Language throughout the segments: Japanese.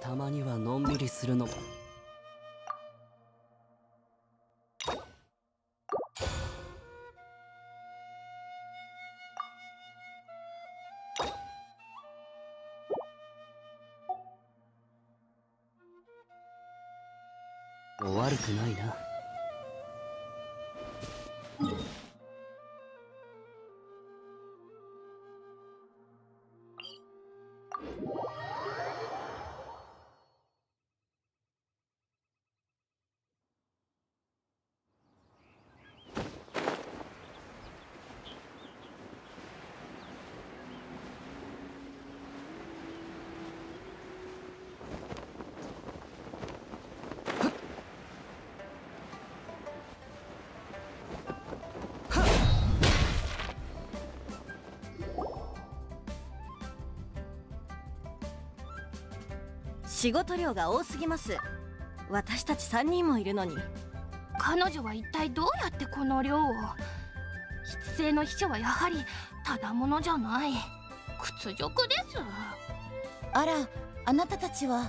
たまにはのんびりするのも。悪くないな。 仕事量が多すぎます。私たち3人もいるのに。 彼女は一体どうやってこの量を。筆性の秘書はやはりただものじゃない。屈辱です。 あら、あなたたちは。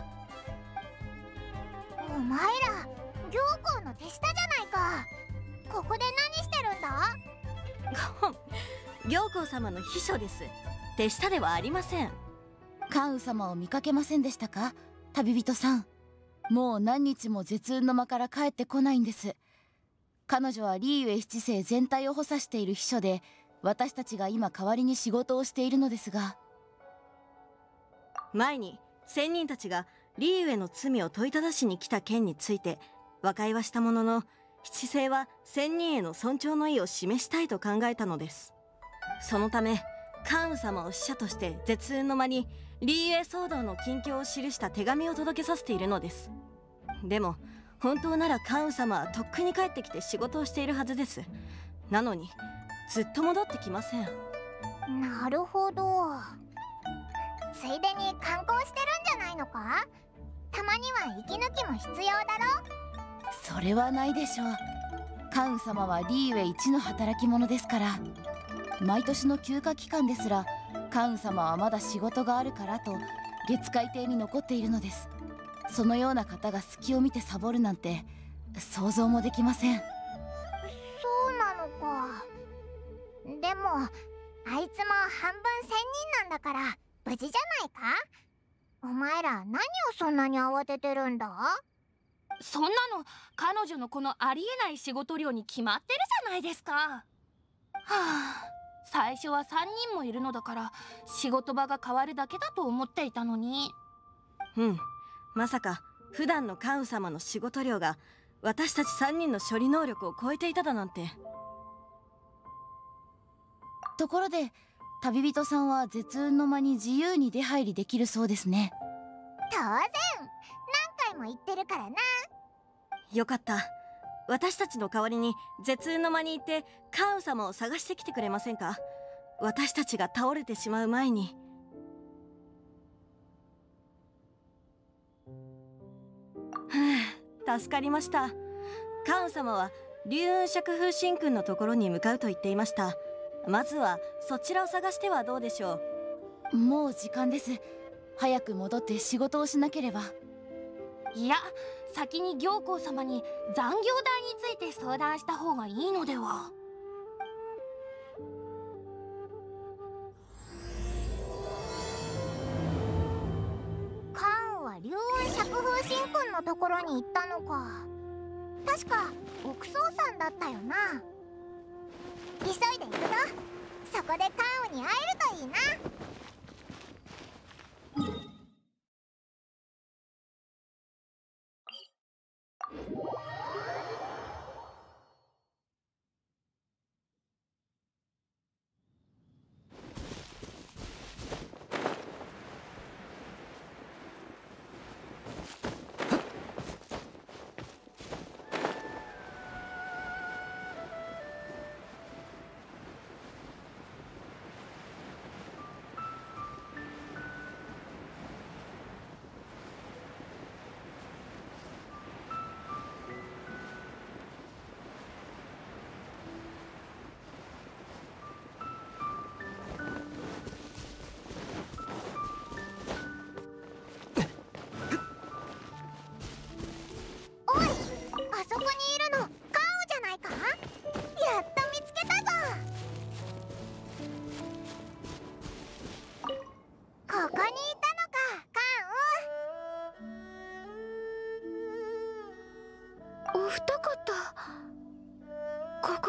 お前ら行幸の手下じゃないか。ここで何してるんだ。 行幸様の秘書です。手下ではありません。 関羽様を見かけませんでしたか、旅人さん。もう何日も絶雲の間から帰ってこないんです。彼女はリーウェイ七世全体を補佐している秘書で、私たちが今代わりに仕事をしているのですが。 前に仙人たちがリーウェイの罪を問いただしに来た件について和解はしたものの、七世は仙人への尊重の意を示したいと考えたのです。そのため関羽様を使者として絶雲の間にリーウェイ騒動の近況を記した手紙を届けさせているのです。でも本当なら関羽様はとっくに帰ってきて仕事をしているはずです。なのにずっと戻ってきません。 なるほど。ついでに観光してるんじゃないのか。たまには息抜きも必要だろ。 それはないでしょう。関羽様はリーウェイ一の働き者ですから。毎年の休暇期間ですら関羽様はまだ仕事があるからと月海亭に残っているのです。そのような方が隙を見てサボるなんて想像もできません。 そうなのか。でもあいつも半分仙人なんだから無事じゃないか。お前ら何をそんなに慌ててるんだ。 そんなの彼女のこのありえない仕事量に決まってるじゃないですか。はあ、最初は3人もいるのだから仕事場が変わるだけだと思っていたのに。 まさか普段の関羽様の仕事量が私たち3人の処理能力を超えていただなんて。 ところで旅人さんは絶雲の間に自由に出入りできるそうですね。 当然、何回も言ってるからな。 よかった。私たちの代わりに絶雲の間に行って関羽様を探してきてくれませんか。私たちが倒れてしまう前に。助かりました。関羽様は龍雲釈風神君のところに向かうと言っていました。まずはそちらを探してはどうでしょう。もう時間です。早く戻って仕事をしなければ。 いや、先に行幸様に残業代について相談した方がいいのでは。 関羽は龍雲釈風神君のところに行ったのか。確か奥宗さんだったよな。急いで行くぞ。そこで関羽に会えるといいな。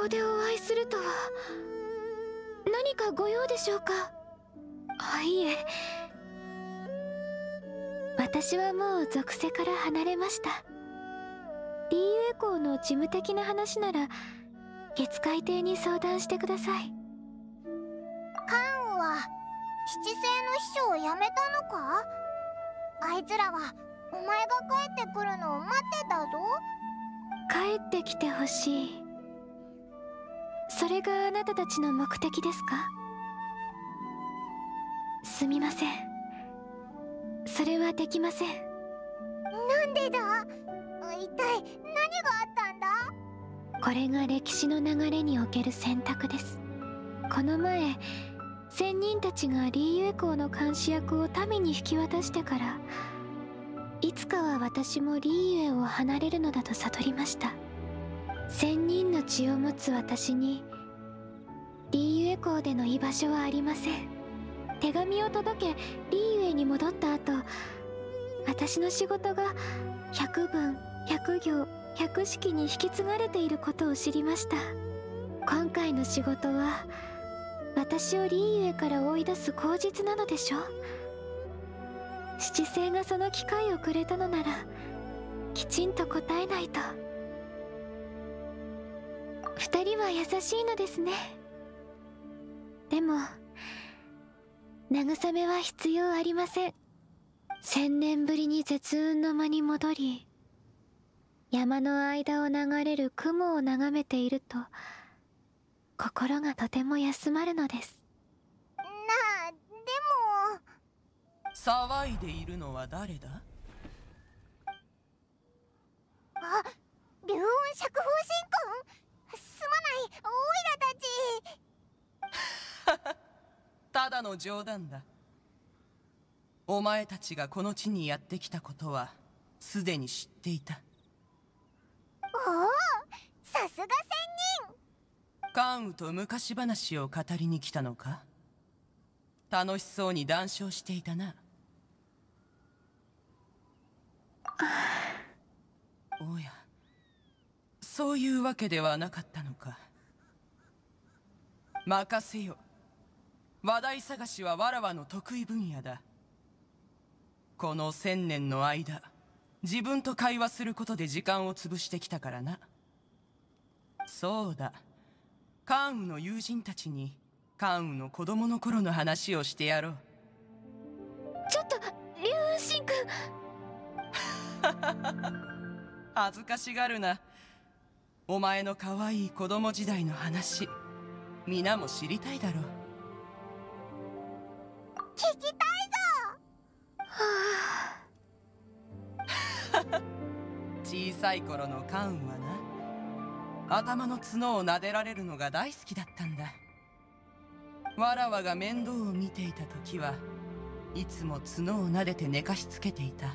こでお会いするとは。何かご用でしょうか？いえ、私はもう属性から離れました。リーユエ校の事務的な話なら月海亭に相談してください。 カンは七星の秘書を辞めたのか？あいつらはお前が帰ってくるのを待ってたぞ。 帰ってきてほしい。それがあなたたちの目的ですか？すみません、それはできません。 なんでだ？一体何があったんだ？ これが歴史の流れにおける選択です。この前、仙人たちがリーユエ校の監視役を民に引き渡してから、いつかは私もリーユエを離れるのだと悟りました。仙人の血を持つ私にリーユエ校での居場所はありません。手紙を届けリーユエに戻った後、私の仕事が100文100行100式に引き継がれていることを知りました。今回の仕事は私をリーユエから追い出す口実なのでしょう。七星がその機会をくれたのならきちんと答えないと。二人は優しいのですね。でも慰めは必要ありません。1000年ぶりに絶雲の間に戻り、山の間を流れる雲を眺めていると心がとても休まるのです。 なあ、でも。 騒いでいるのは誰だ？ あ、竜雲釈風神君。すまない、オイラたち。 ただの冗談だ。お前たちがこの地にやってきたことはすでに知っていた。 おお、さすが仙人。 カンウと昔話を語りに来たのか？楽しそうに談笑していたな。おや、そういうわけではなかったのか。任せよ。話題探しはわらわの得意分野だ。この1000年の間、自分と会話することで時間を潰してきたからな。そうだ、カンウの友人たちにカンウの子供の頃の話をしてやろう。 ちょっと竜雲神君。 恥ずかしがるな。お前の可愛い子供時代の話、皆も知りたいだろう。 聞きたいぞ。 小さい頃のカンウはな、頭の角を撫でられるのが大好きだったんだ。わらわが面倒を見ていた時はいつも角を撫でて寝かしつけていた。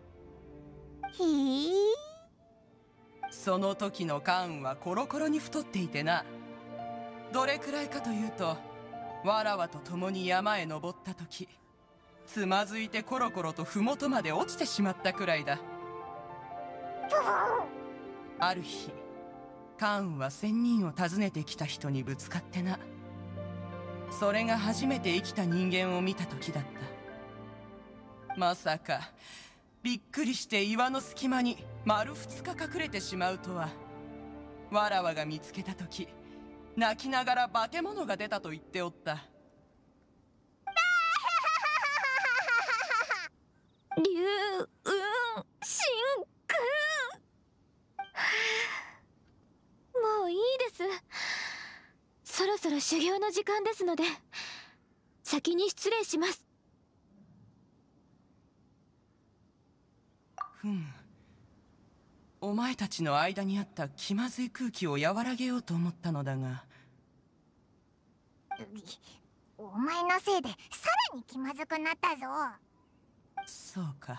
ひー。 その時のカンウはコロコロに太っていてな。どれくらいかというと、わらわと共に山へ登った時、つまずいてコロコロと麓まで落ちてしまったくらいだ。ある日、カンウは仙人を訪ねてきた人にぶつかってな。それが初めて生きた人間を見た時だった。まさかびっくりして岩の隙間に丸2日隠れてしまうとは。わらわが見つけた時、泣きながら化け物が出たと言っておった。 竜雲神君。もういいです。そろそろ修行の時間ですので先に失礼します。 ふむ、お前たちの間にあった気まずい空気を和らげようと思ったのだが。 お前のせいでさらに気まずくなったぞ。 そうか。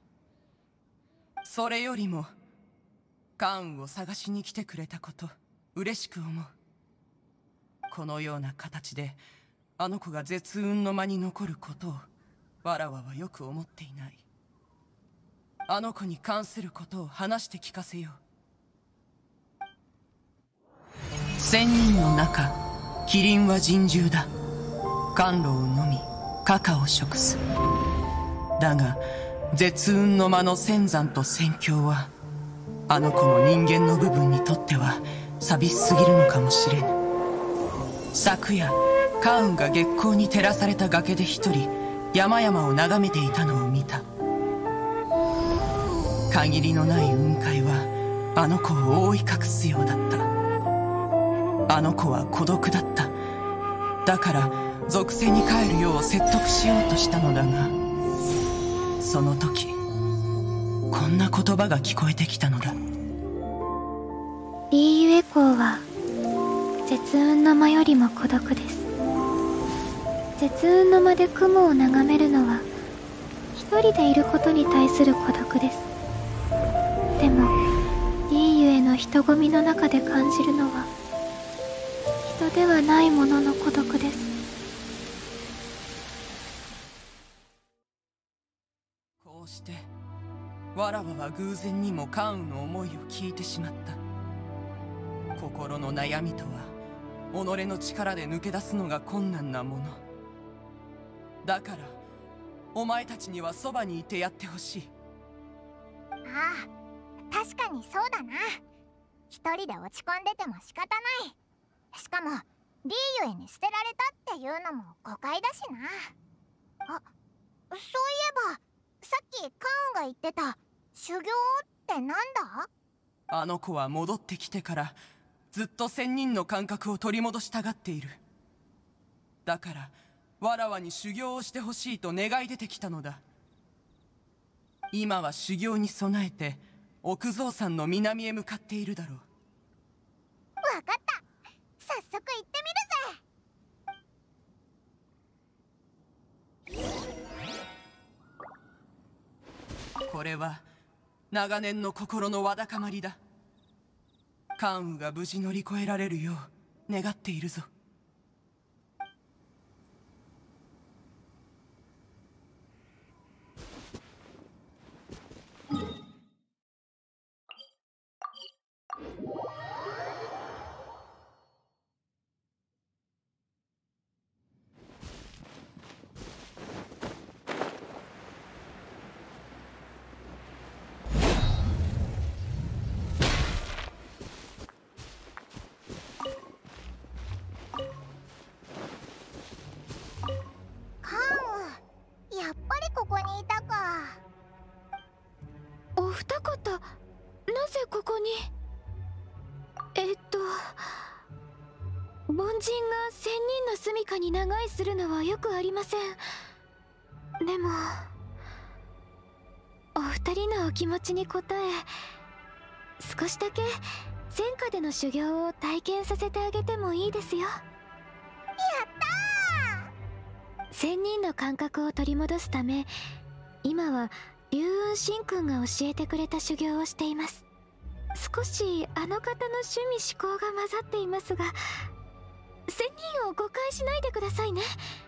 それよりもカンウを探しに来てくれたこと嬉しく思う。このような形であの子が絶雲の間に残ることをわらわはよく思っていない。あの子に関することを話して聞かせよう。 千人の中、キリンは人獣だ。甘露を飲みカカを食す。だが絶運の間の仙山と仙境はあの子の人間の部分にとっては寂しすぎるのかもしれぬ。昨夜カウンが月光に照らされた崖で一人山々を眺めていたのを見た。限りのない雲海はあの子を覆い隠すようだった。あの子は孤独だった。だから属性に帰るよう説得しようとしたのだが、その時こんな言葉が聞こえてきたのだ。 リーユエコーは絶雲の間よりも孤独です。絶雲の間で雲を眺めるのは一人でいることに対する孤独です。でもリーユへの人混みの中で感じるのは人ではないものの孤独です。 こうしてわらわは偶然にもカウンの思いを聞いてしまった。心の悩みとは己の力で抜け出すのが困難なものだから、お前たちにはそばにいてやってほしい。 ああ、確かにそうだな。一人で落ち込んでても仕方ない。しかもリーユエに捨てられたっていうのも誤解だしな。あ、そういえばさっきカウンが言ってた修行ってなんだ？ あの子は戻ってきてからずっと仙人の感覚を取り戻したがっている。だからわらわに修行をしてほしいと願い出てきたのだ。今は修行に備えて奥蔵山の南へ向かっているだろう。 わかった、早速行ってみるぜ。 これは長年の心のわだかまりだ。関羽が無事乗り越えられるよう願っているぞ。 やっぱりここにいたか。 お二方、なぜここに？凡人が仙人の住処に長居するのはよくありません。でもお二人のお気持ちに応え、少しだけ戦火での修行を体験させてあげてもいいですよ。 やったー！ 仙人の感覚を取り戻すため、今は龍雲神君が教えてくれた修行をしています。少しあの方の趣味思考が混ざっていますが、仙人を誤解しないでくださいね。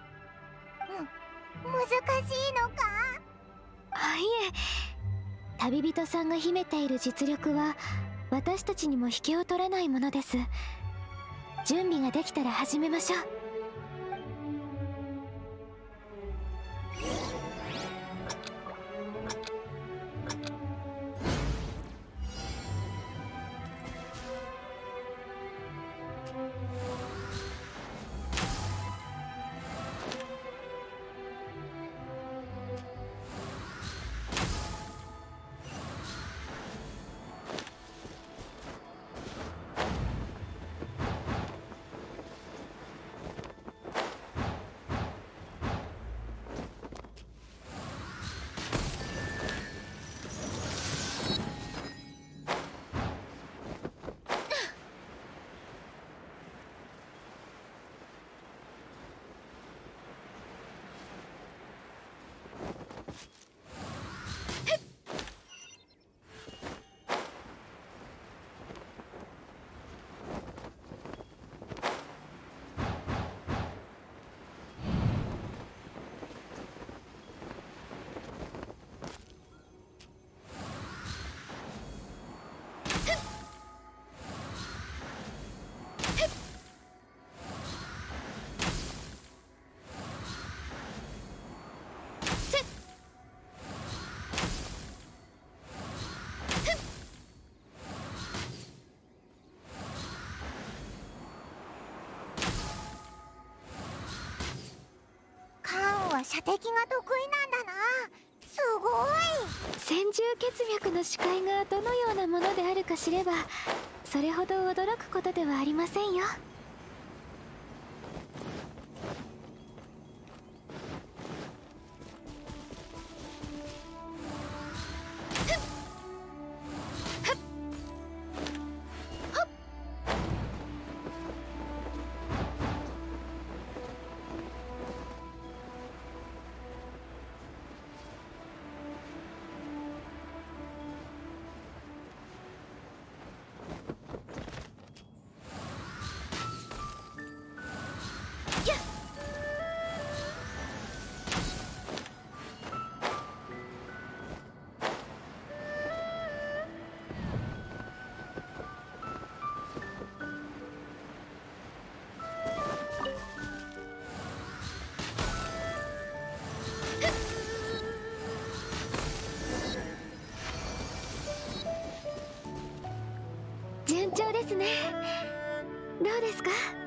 難しいのか？ いえ、旅人さんが秘めている実力は私たちにも引けを取らないものです。準備ができたら始めましょう。 射的が得意なんだな。すごい。 先住血脈の視界がどのようなものであるか知ればそれほど驚くことではありませんよ。順調ですね。どうですか？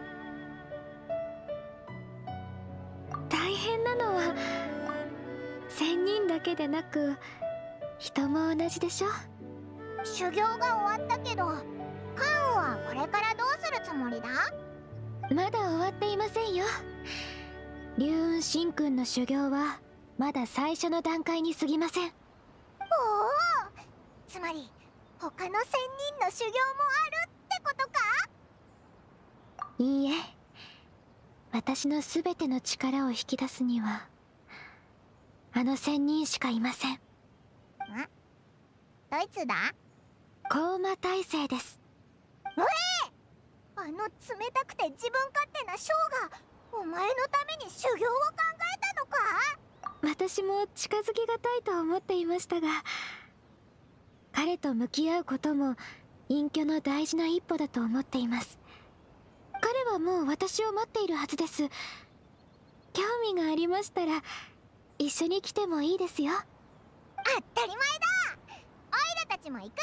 大変なのは仙人だけでなく人も同じでしょ。 修行が終わったけど、カンウはこれからどうするつもりだ？ まだ終わっていませんよ。龍雲神君の修行はまだ最初の段階に過ぎません。 おお、つまり他の仙人の修行もあるってことか？ いいえ、私のすべての力を引き出すにはあの仙人しかいません。 どいつだ？ 高魔大聖です。 あの冷たくて自分勝手な将がお前のために修行を考えたのか？ 私も近づきがたいと思っていましたが、彼と向き合うことも隠居の大事な一歩だと思っています。彼はもう私を待っているはずです。興味がありましたら一緒に来てもいいですよ。 当たり前だ。オイラたちも行くぞ。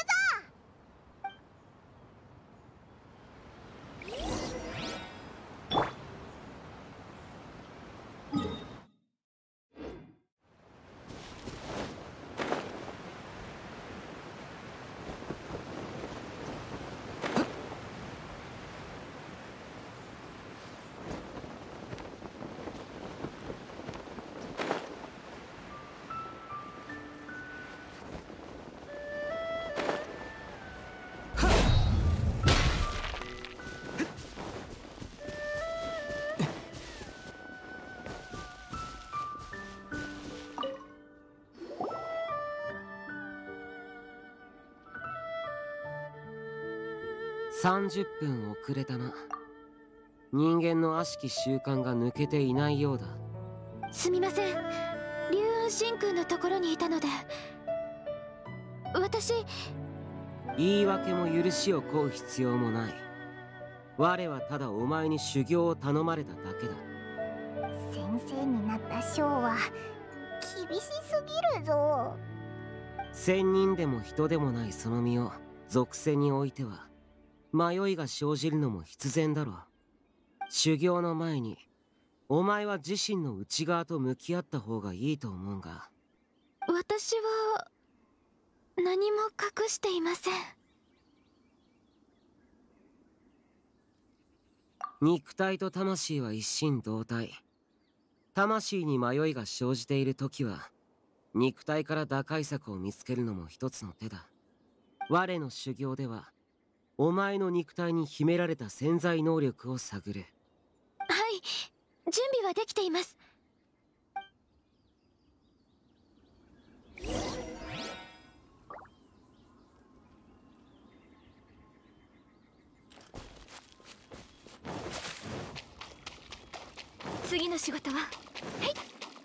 30分遅れたな。人間の悪しき習慣が抜けていないようだ。 すみません、龍雲神君のところにいたので。私、 言い訳も許しを請う必要もない。我はただお前に修行を頼まれただけだ。 先生になった将は厳しすぎるぞ。 仙人でも人でもないその身を属性においては迷いが生じるのも必然だろう。修行の前にお前は自身の内側と向き合った方がいいと思うが。 私は何も隠していません。 肉体と魂は一心同体。魂に迷いが生じている時は肉体から打開策を見つけるのも一つの手だ。我の修行ではお前の肉体に秘められた潜在能力を探る。 はい、準備はできています。次の仕事は、はい。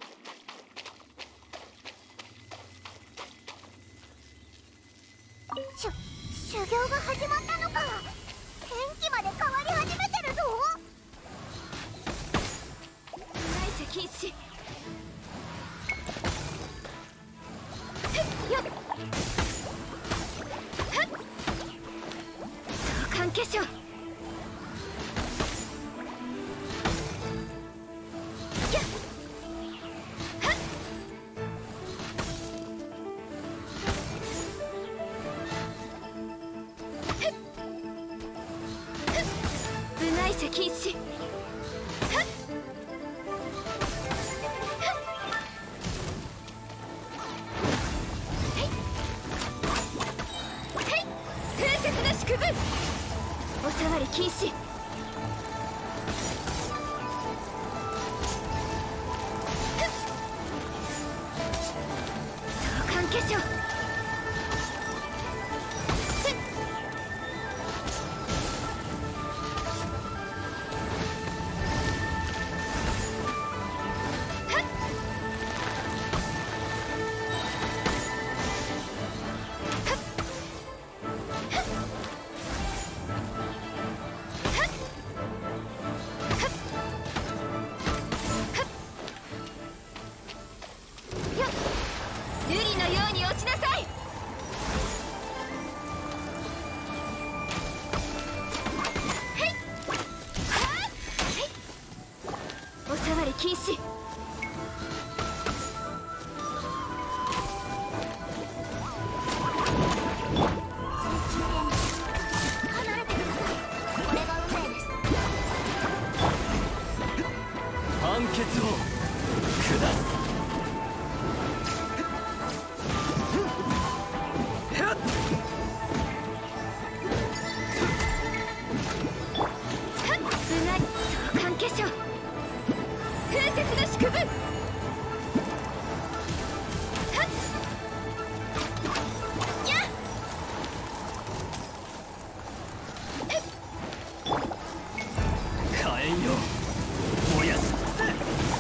修行が始まったのか。天気まで変わり始めてるぞ。 内視禁止。よっ。召喚結晶。 れ禁止。風雪の祝文。おさわり禁止。召喚化粧。禁止。 離れてください。これが運命です。 判決を下す。 召喚化粧。風雪の祝文。 火炎よ、燃やし尽くせ。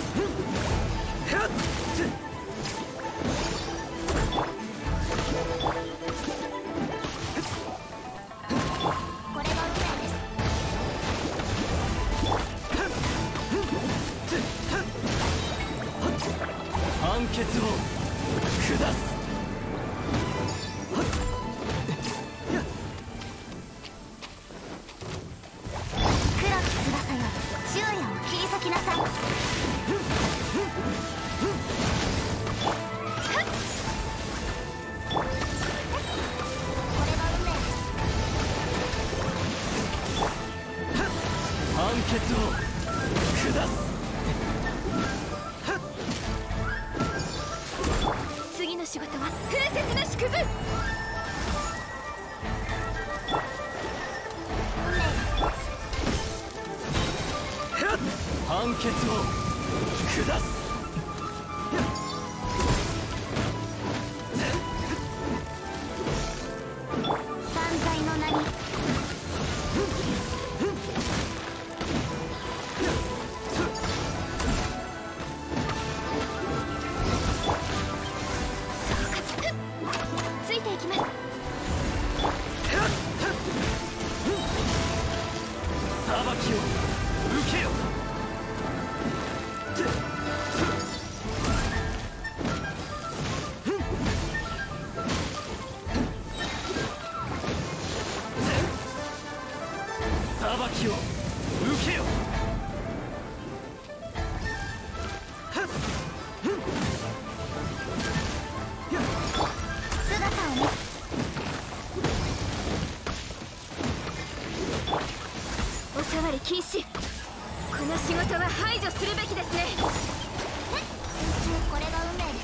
これが運命です。 判決を下す。 黒き翼よ、昼夜を切り裂きなさい。これが運命です。 判決を下す。 次の仕事は風雪の祝文。 判決を下す。 万歳の名に。 ついていきます。 裁きを受けよ。裁きを受けよ。 姿を見。 おさわり禁止。この仕事は排除するべきですね。 これが運命です。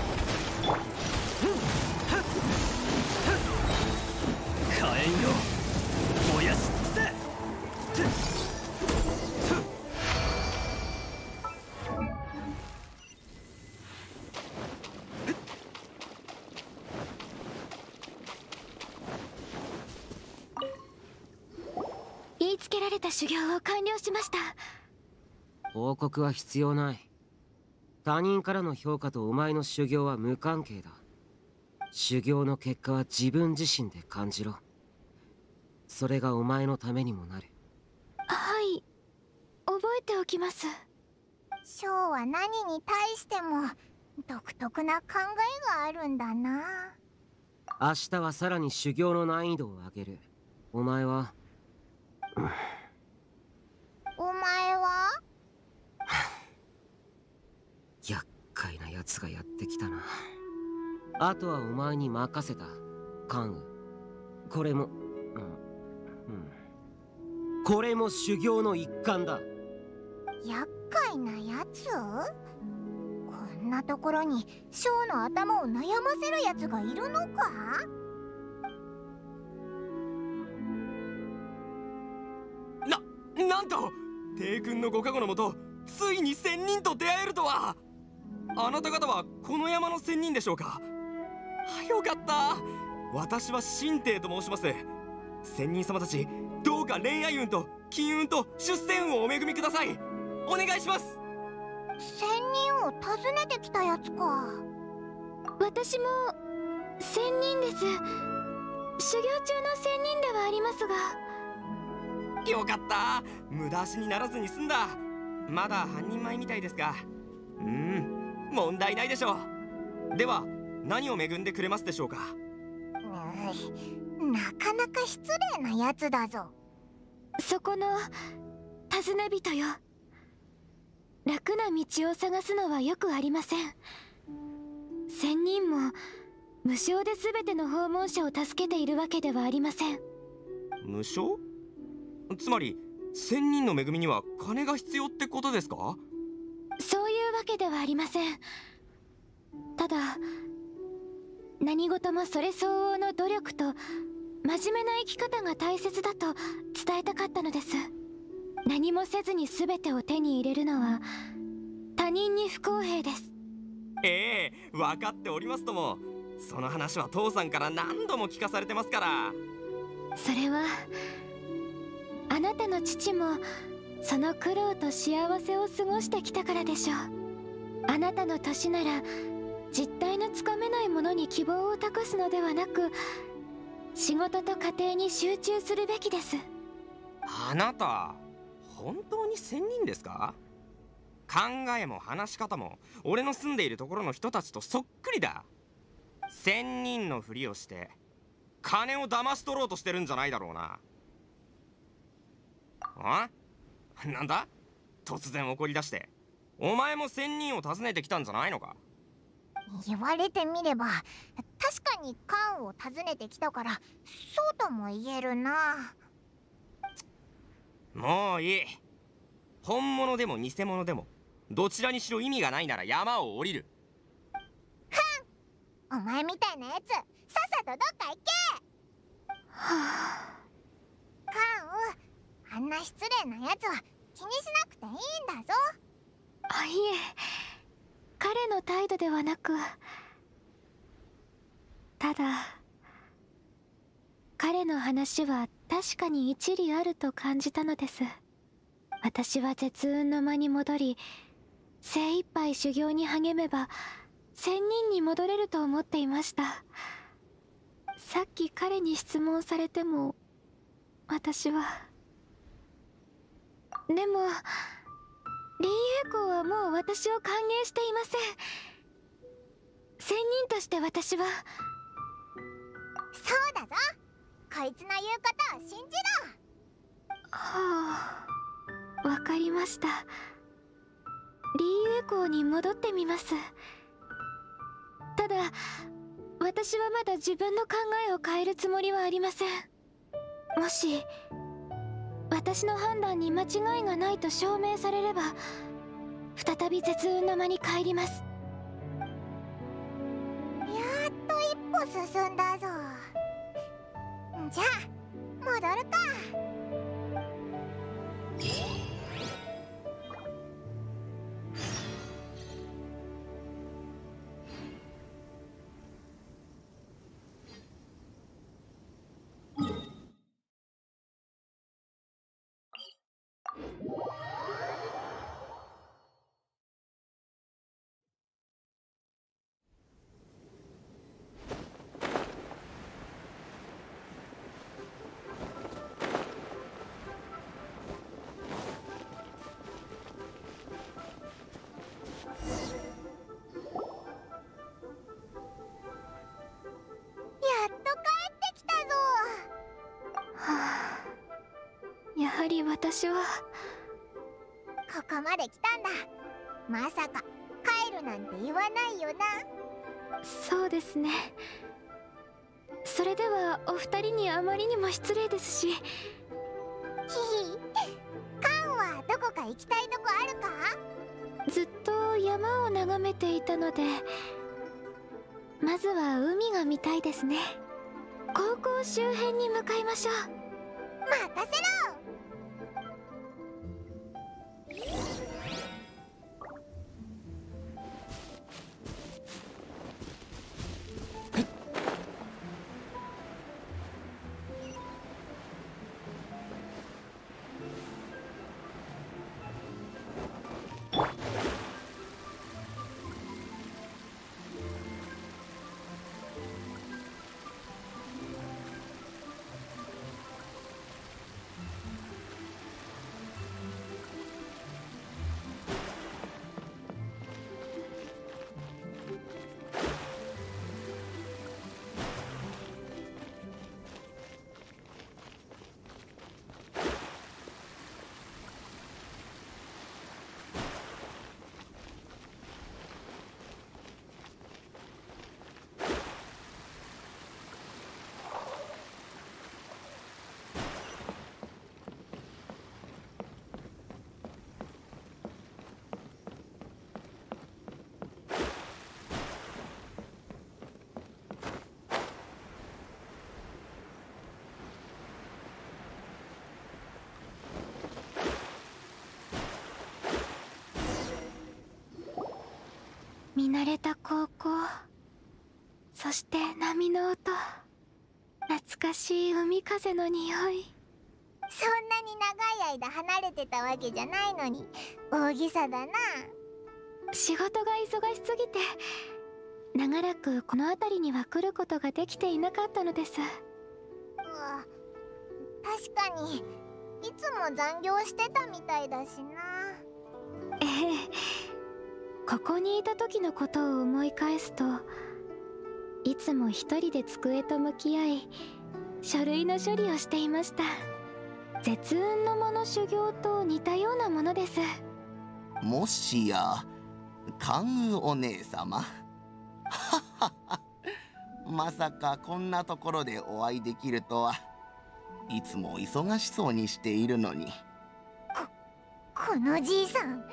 火炎よ、燃やし尽くせ。 言いつけられた修行を完了しました。 報告は必要ない。他人からの評価とお前の修行は無関係だ。修行の結果は自分自身で感じろ。それがお前のためにもなる。 はい、覚えておきます。 ショーは何に対しても独特な考えがあるんだな。 明日はさらに修行の難易度を上げる。お前はお前は厄介な奴がやってきたな。あとはお前に任せた。関羽、これもこれも修行の一環だ。 厄介なやつ？こんなところにショーの頭を悩ませるやつがいるのか？ なんと帝君のご加護のもと、ついに仙人と出会えるとは。あなた方はこの山の仙人でしょうか？よかった。私は神帝と申します。仙人様たち、どうか恋愛運と金運と出世運をお恵みください。お願いします。 仙人を訪ねてきたやつか。 私も仙人です。修行中の仙人ではありますが。 よかった。無駄足にならずに済んだ。まだ半人前みたいですが、問題ないでしょう。では何を恵んでくれますでしょうか？ なかなか失礼なやつだぞ。 そこの尋ね人よ。楽な道を探すのはよくありません。仙人も無償で全ての訪問者を助けているわけではありません。 無償？つまり仙人の恵みには金が必要ってことですか？ そういうわけではありません。ただ何事もそれ相応の努力と真面目な生き方が大切だと伝えたかったのです。何もせずに全てを手に入れるのは他人に不公平です。 分かっておりますとも。その話は父さんから何度も聞かされてますから。 それはあなたの父もその苦労と幸せを過ごしてきたからでしょう。あなたの年なら実態のつかめないものに希望を託すのではなく、仕事と家庭に集中するべきです。 あなた本当に仙人ですか？考えも話し方も俺の住んでいるところの人たちとそっくりだ。仙人のふりをして金を騙し取ろうとしてるんじゃないだろうな。なんだ？突然怒り出して。お前も仙人を訪ねてきたんじゃないのか？ 言われてみれば確かにカーンを訪ねてきたからそうとも言えるな。 もういい。本物でも偽物でもどちらにしろ意味がないなら山を降りる。 お前みたいなやつさっさとどっか行け。カーン、あんな失礼なやつは気にしなくていいんだぞ。 いえ、彼の態度ではなく、ただ彼の話は確かに一理あると感じたのです。私は絶運の間に戻り、精一杯修行に励めば仙人に戻れると思っていました。さっき彼に質問されても私は。でもリーエコーはもう私を歓迎していません。仙人として私は。 そうだぞ、こいつの言うことを信じろ。 わかりました。リーエコーに戻ってみます。ただ私はまだ自分の考えを変えるつもりはありません。もし私の判断に間違いがないと証明されれば再び絶運の間に帰ります。 やっと一歩進んだぞ。じゃあ戻るか。 やはり私はここまで来たんだ。まさか帰るなんて言わないよな。 そうですね。それではお二人にあまりにも失礼ですし。 ヒヒ、 行きたいとこあるか？ ずっと山を眺めていたので、まずは海が見たいですね。高校周辺に向かいましょう。 任せろ。 見慣れた高校、そして波の音、懐かしい海風の匂い。 そんなに長い間離れてたわけじゃないのに大げさだな。 仕事が忙しすぎて長らくこの辺りには来ることができていなかったのです。 確かにいつも残業してたみたいだしな。 ええ、ここにいた時のことを思い返すと、いつも一人で机と向き合い書類の処理をしていました。絶運の間の修行と似たようなものです。 もしや関羽お姉様まさかこんなところでお会いできるとは。いつも忙しそうにしているのに。 このじいさん、関羽お姉様って。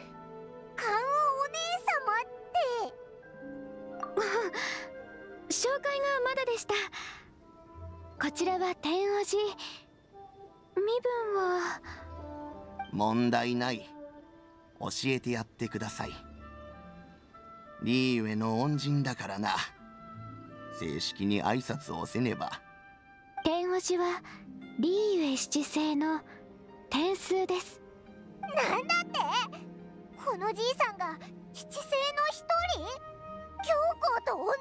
紹介がまだでした。こちらは天王寺。身分は。 問題ない。教えてやってください。リーウェの恩人だからな。正式に挨拶をせねば。 天王寺はリーウェ七世の天数です。 なんだって？このじいさんが七世の一人？教皇と同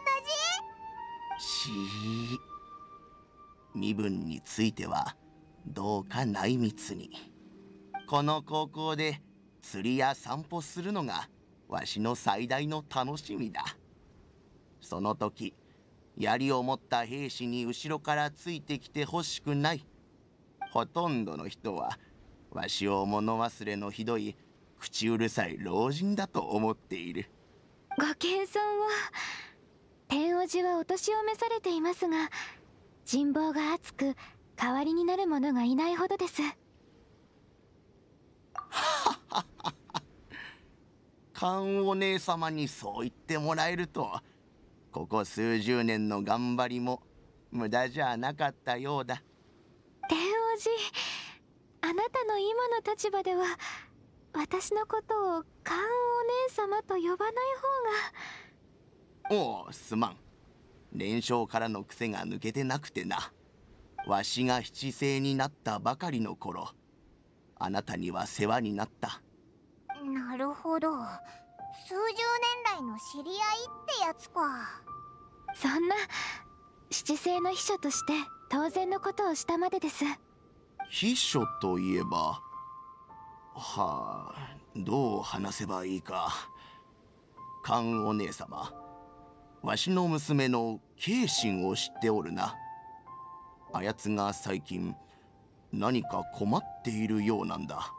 じ？ 身分についてはどうか内密に。この高校で釣りや散歩するのがわしの最大の楽しみだ。その時槍を持った兵士に後ろからついてきてほしくない。ほとんどの人はわしを物忘れのひどい口うるさい老人だと思っている。 ご謙遜を。天王寺はお年を召されていますが、人望が厚く代わりになる者がいないほどです。 関お姉様にそう言ってもらえると、ここ数十年の頑張りも無駄じゃなかったようだ。 天王寺、あなたの今の立場では私のことを関お姉様と呼ばない方が。おお、すまん。年少からの癖が抜けてなくてな。わしが七世になったばかりの頃、あなたには世話になった。 なるほど。数十年来の知り合いってやつか。 そんな七世の秘書として当然のことをしたまでです。 秘書といえば、どう話せばいいか。関お姉様、わしの娘の慶心を知っておるな。あやつが最近何か困っているようなんだ。 はい、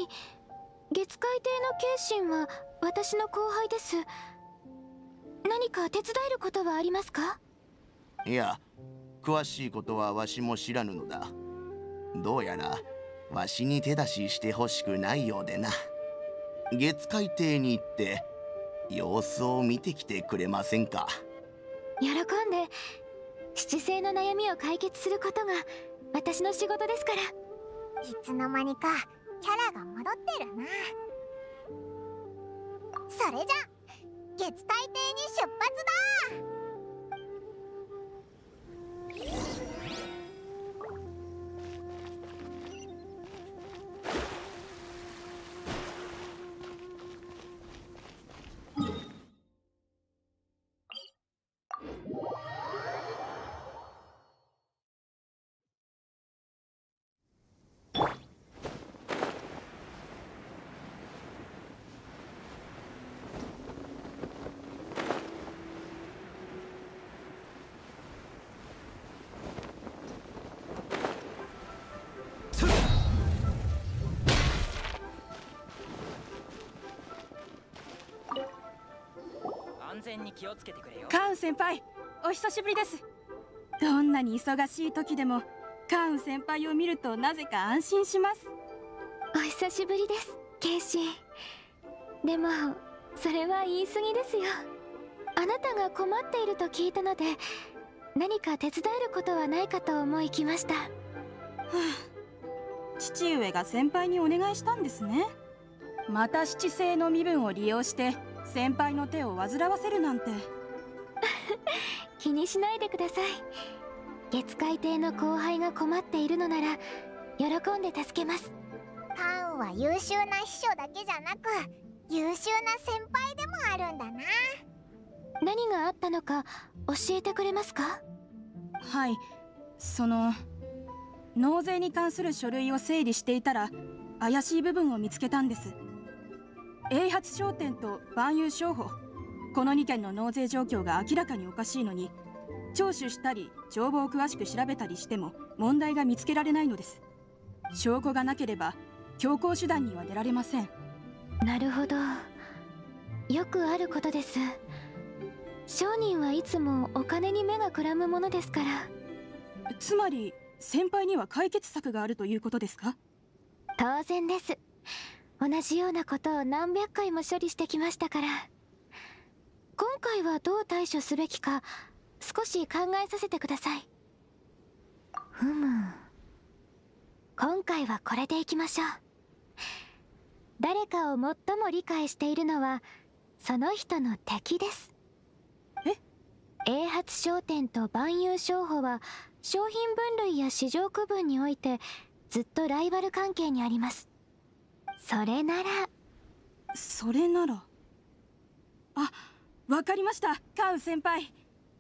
月海亭の慶心は私の後輩です。何か手伝えることはありますか？ いや、詳しいことはわしも知らぬのだ。どうやらわしに手出ししてほしくないようでな。月海邸に行って様子を見てきてくれませんか。 喜んで。七星の悩みを解決することが私の仕事ですから。 いつの間にかキャラが戻ってるな。それじゃ月海邸に出発だ。 安全に気をつけてくれよ。 カーン先輩、お久しぶりです。どんなに忙しい時でもカーン先輩を見るとなぜか安心します。 お久しぶりです、ケイシー。でもそれは言い過ぎですよ。あなたが困っていると聞いたので、何か手伝えることはないかと思い来ました。 父上が先輩にお願いしたんですね。また七星の身分を利用して先輩の手を煩わせるなんて。 気にしないでください。月海邸の後輩が困っているのなら喜んで助けます。 カーンは優秀な秘書だけじゃなく優秀な先輩でもあるんだな。 何があったのか教えてくれますか？ はい、納税に関する書類を整理していたら怪しい部分を見つけたんです。英発商店と万有商法、この2件の納税状況が明らかにおかしいのに、聴取したり帳簿を詳しく調べたりしても問題が見つけられないのです。証拠がなければ強行手段には出られません。 なるほど、よくあることです。商人はいつもお金に目がくらむものですから。 つまり先輩には解決策があるということですか？ 当然です。同じようなことを何百回も処理してきましたから。今回はどう対処すべきか少し考えさせてください。今回はこれでいきましょう。誰かを最も理解しているのはその人の敵です。英発商店と万有商法は商品分類や市場区分においてずっとライバル関係にあります。それならあ、わかりました。カーン先輩。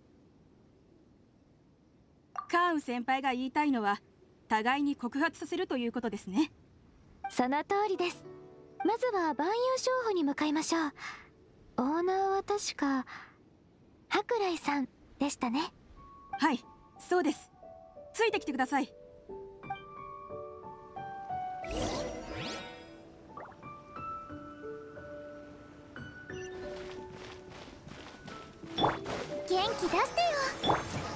カーン先輩が言いたいのは互いに告発させるということですね。 その通りです。まずは万有商法に向かいましょう。オーナーは確か舶来さんでしたね。 はい、そうです。ついてきてください。 元気出してよ。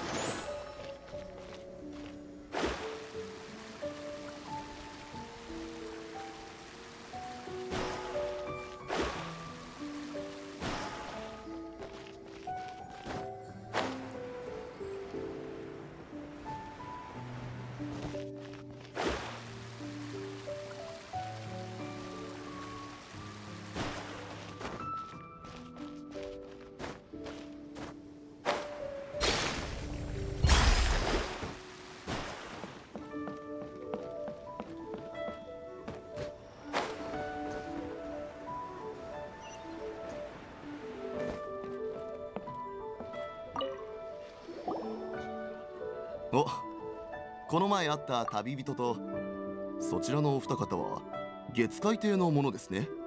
お、この前会った旅人とそちらのお二方は月海邸のものですね。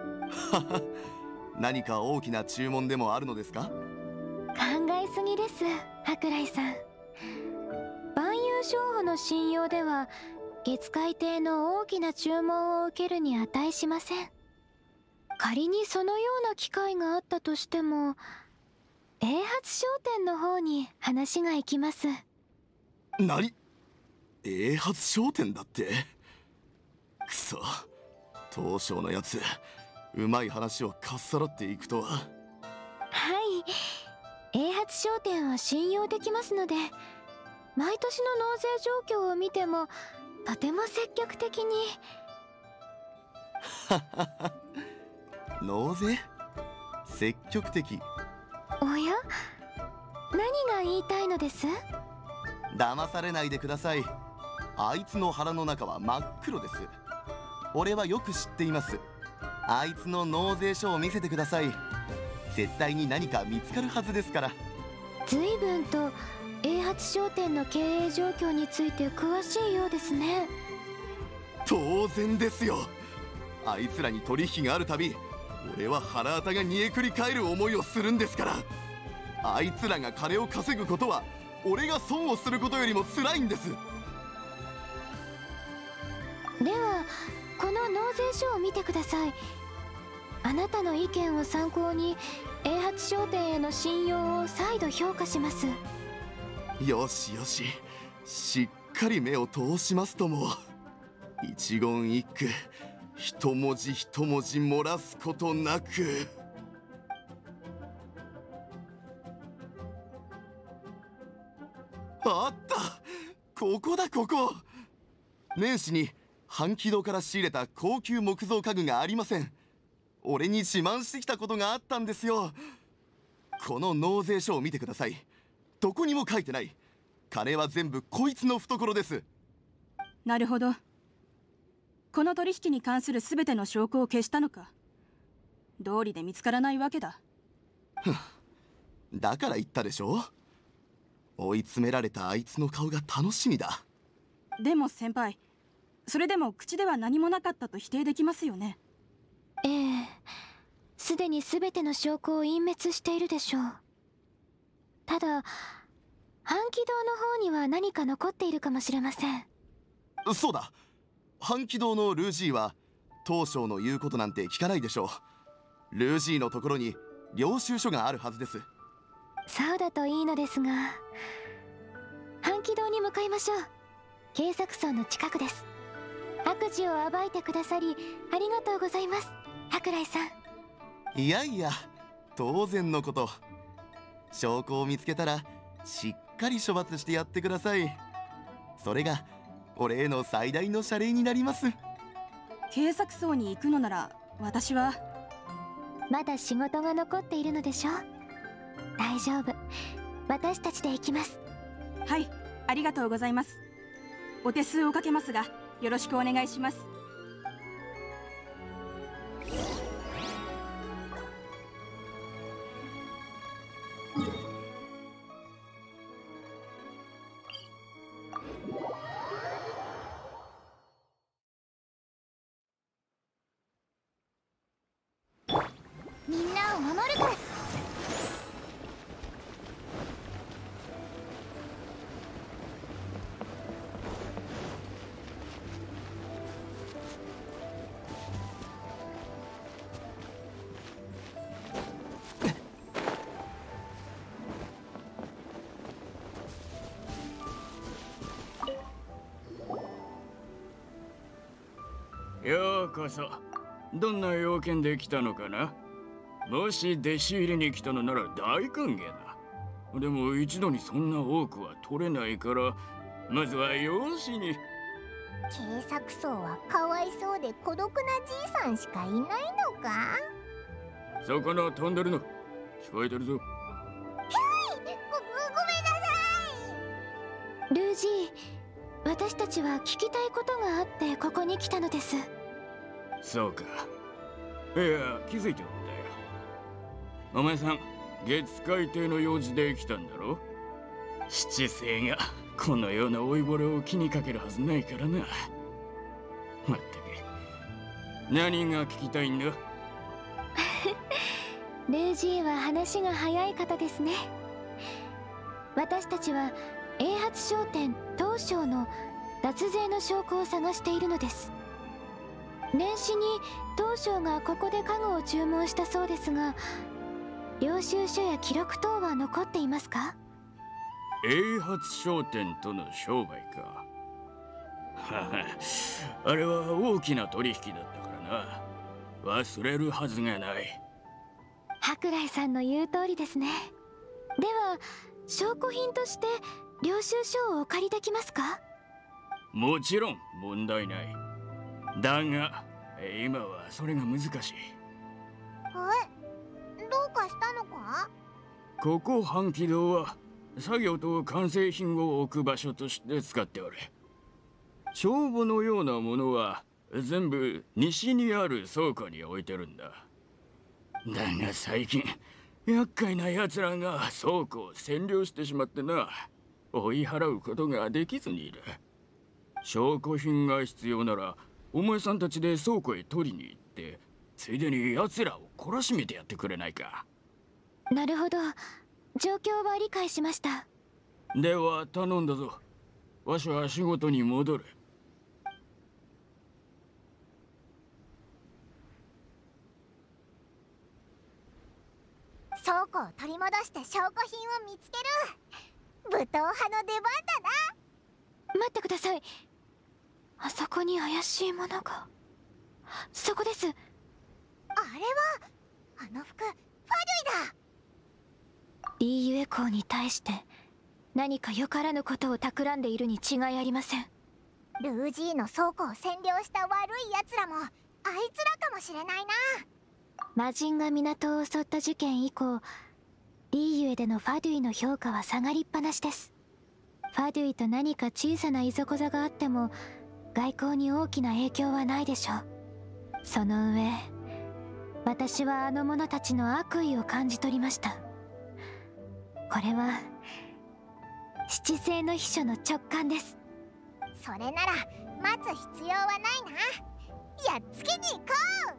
何か大きな注文でもあるのですか？ 考えすぎです、舶来さん。万有商法の信用では月海邸の大きな注文を受けるに値しません。仮にそのような機会があったとしても英発商店の方に話が行きます。 何？英発商店だって？ くそ、東証のやつ、うまい話をかっさらっていくとは。 はい、英発商店は信用できますので、毎年の納税状況を見てもとても積極的に。 納税？積極的？ おや、何が言いたいのです？ 騙されないでください。あいつの腹の中は真っ黒です。俺はよく知っています。あいつの納税書を見せてください。絶対に何か見つかるはずですから。 随分と英発商店の経営状況について詳しいようですね。 当然ですよ。あいつらに取引があるたび、俺は腹あたが煮えくり返る思いをするんですから。あいつらが金を稼ぐことは俺が損をすることよりも辛いんです。 ではこの納税書を見てください。あなたの意見を参考に英発商店への信用を再度評価します。 よしよし、しっかり目を通しますとも。一言一句、一文字一文字漏らすことなく。あった、ここだここ。年始に半軌道から仕入れた高級木造家具がありません。俺に自慢してきたことがあったんですよ。この納税書を見てください。どこにも書いてない。金は全部こいつの懐です。 なるほど。この取引に関する全ての証拠を消したのか。道理で見つからないわけだ。 だから言ったでしょ。追い詰められたあいつの顔が楽しみだ。 でも先輩、それでも口では何もなかったと否定できますよね。 ええ、すでに全ての証拠を隠滅しているでしょう。ただ半軌道の方には何か残っているかもしれません。 そうだ、半軌道のルージーは東証の言うことなんて聞かないでしょう。ルージーのところに領収書があるはずです。 そうだといいのですが、半軌道に向かいましょう。警察層の近くです。悪事を暴いてくださりありがとうございます、桜井さん。 いやいや、当然のこと。証拠を見つけたらしっかり処罰してやってください。それが俺への最大の謝礼になります。 警察層に行くのなら私は。 まだ仕事が残っているのでしょう。大丈夫、私たちで行きます。 はい、ありがとうございます。お手数をかけますがよろしくお願いします。 みんなを守るから。 ようこそ。どんな用件で来たのかな。もし弟子入りに来たのなら大歓迎だ。でも一度にそんな多くは取れないから、まずは養子に。 警察層はかわいそうで孤独なじいさんしかいないのか。 そこの飛んでるの聞こえてるぞ。 ごめんなさい。ルージー、私たちは聞きたいことがあってここに来たのです。 そうか。いや、気づいておったよ。お前さん、月海亭の用事で来たんだろ。七星がこのような老いぼれを気にかけるはずないからな。まったく、何が聞きたいんだ。 ルージーは話が早い方ですね。私たちは英発商店東証の脱税の証拠を探しているのです。年始に東証がここで家具を注文したそうですが、領収書や記録等は残っていますか？ 英発商店との商売か。 あれは大きな取引だったからな。忘れるはずがない。 舶来さんの言う通りですね。では証拠品として領収書をお借りできますか？ もちろん問題ない。だが今はそれが難しい。 どうかしたのか？ ここ半気道は作業と完成品を置く場所として使っておる。帳簿のようなものは全部西にある倉庫に置いてるんだ。だが最近厄介な奴らが倉庫を占領してしまってな、追い払うことができずにいる。証拠品が必要ならお前さんたちで倉庫へ取りに行って、ついでに奴らを懲らしめてやってくれないか。 なるほど、状況は理解しました。 では頼んだぞ。わしは仕事に戻る。 倉庫を取り戻して証拠品を見つける。武闘派の出番だな。 待ってください。あそこに怪しいものが。そこです。 あれはあの服、ファドゥイだ。 リーユエコーに対して何かよからぬことを企んでいるに違いありません。 ルージーの倉庫を占領した悪い奴らもあいつらかもしれないな。 魔人が港を襲った事件以降、リーユエでのファドゥイの評価は下がりっぱなしです。ファドゥイと何か小さないざこざがあっても外交に大きな影響はないでしょう。その上、私はあの者たちの悪意を感じ取りました。これは七星の秘書の直感です。 それなら待つ必要はないな。やっつけに行こう。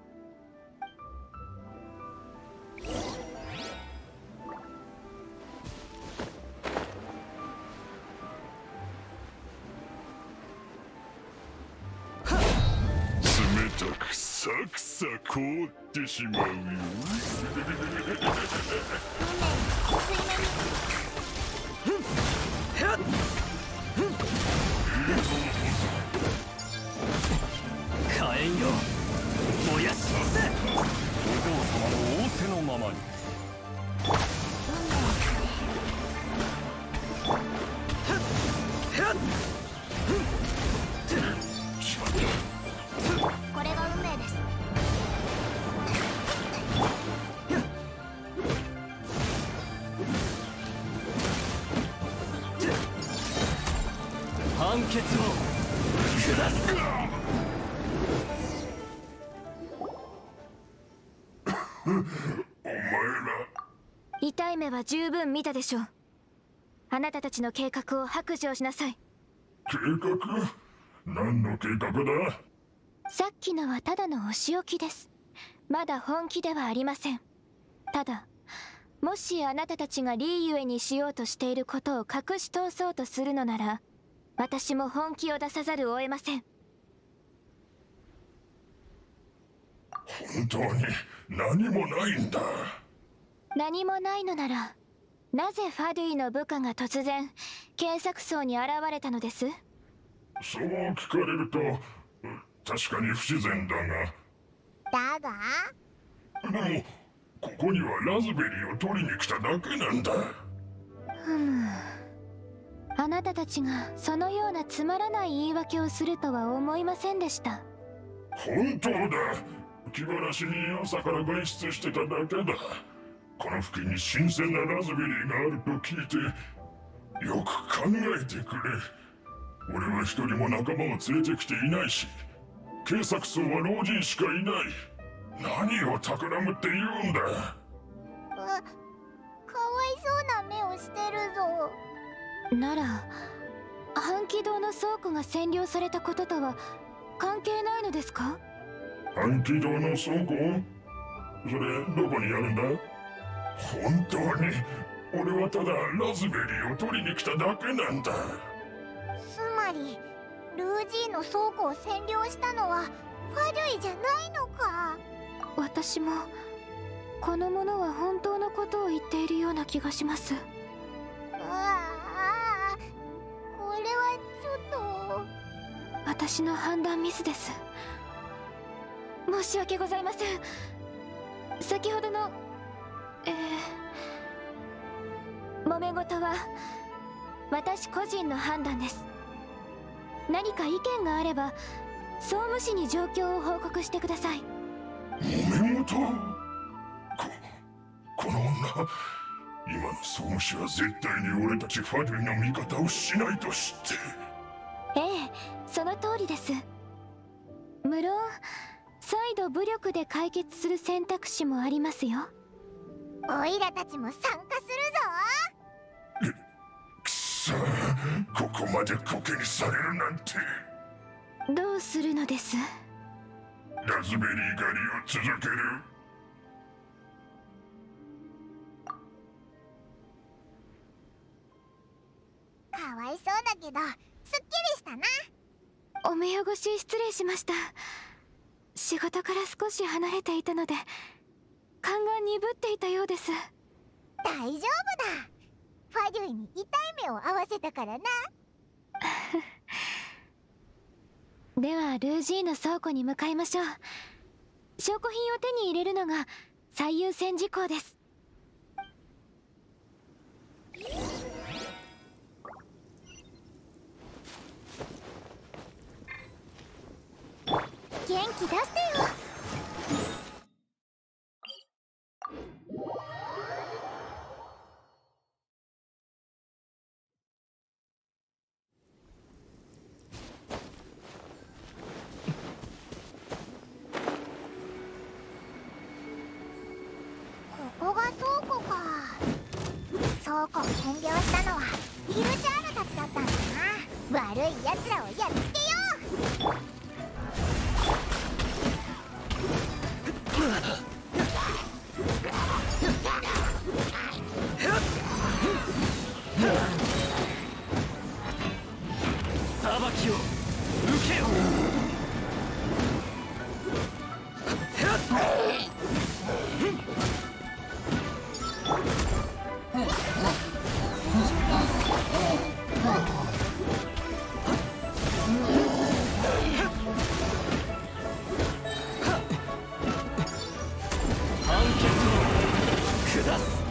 冷たくサクサク凍ってしまうよ。 火炎よ、燃やし尽せ。お嬢様の仰せのままに。 これが運命です。 判決を下す。 お前ら、 痛い目は十分見たでしょう。あなたたちの計画を白状しなさい。 計画？何の計画だ？ さっきのはただのお仕置きです。まだ本気ではありません。ただ、もしあなたたちがリーユエにしようとしていることを隠し通そうとするのなら、私も本気を出さざるを得ません。 本当に何もないんだ。 何もないのなら、なぜファドゥイの部下が突然検索層に現れたのです？ そう聞かれると確かに不自然だが。でもここにはラズベリーを取りに来ただけなんだ。 あなたたちがそのようなつまらない言い訳をするとは思いませんでした。 本当だ。気晴らしに朝から外出してただけだ。この付近に新鮮なラズベリーがあると聞いて、よく考えてくれ。俺は一人も仲間を連れてきていないし、警察層は老人しかいない。何を企むって言うんだ。 かわいそうな目をしてるぞ。 なら、半気道の倉庫が占領されたこととは関係ないのですか？ 半気道の倉庫？それどこにあるんだ？本当に俺はただラズベリーを取りに来ただけなんだ。 つまりルージーの倉庫を占領したのはファドゥイじゃないのか。 私もこの者は本当のことを言っているような気がします。 ああ、これはちょっと。 私の判断ミスです。 申し訳ございません。先ほどの揉め事は私個人の判断です。何か意見があれば総務士に状況を報告してください。 揉め事？この女、今の総務士は絶対に俺たちファデュイの味方をしないと知って。 ええ、その通りです。無論再度武力で解決する選択肢もありますよ。 オイラたちも参加するぞ。 くそ、ここまでコケにされるなんて。 どうするのです？ ラズベリー狩りを続ける。 かわいそうだけどすっきりしたな。 お目汚し失礼しました。仕事から少し離れていたので勘が鈍っていたようです。 大丈夫だ。ファデュイに痛い目を合わせたからな。 ではルージーの倉庫に向かいましょう。証拠品を手に入れるのが最優先事項です。 元気出してよ。ここが倉庫か。倉庫を占領したのはヒルチャールたちだったんだな。悪い奴らをやっつけよう。 裁きを受けよ。判決を下す。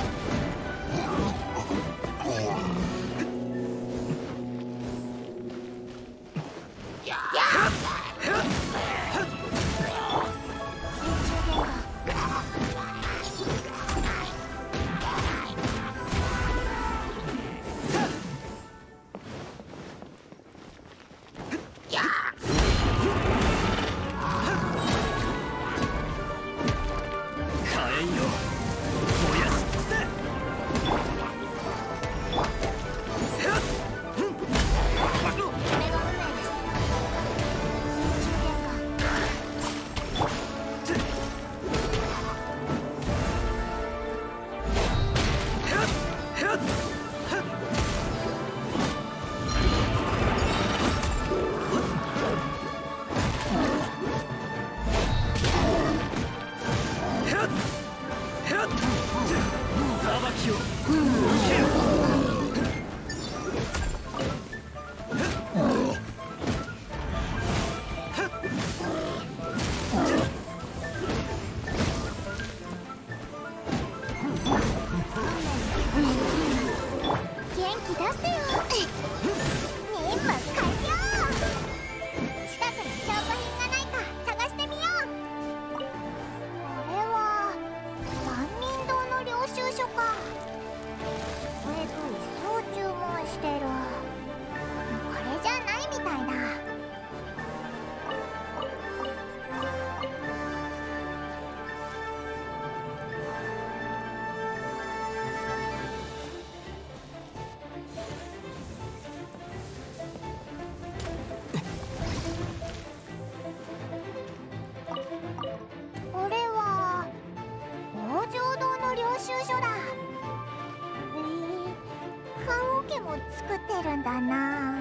作ってるんだな。